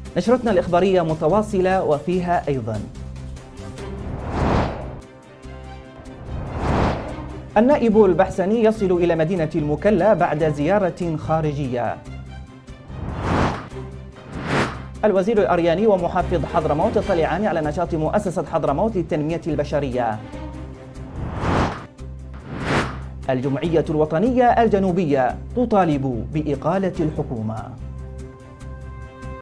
نشرتنا الإخبارية متواصلة وفيها أيضا: النائب البحسني يصل إلى مدينة المكلا بعد زيارة خارجية. الوزير الأرياني ومحافظ حضرموت يطلعان على نشاط مؤسسة حضرموت للتنمية البشرية. الجمعية الوطنية الجنوبية تطالب بإقالة الحكومة.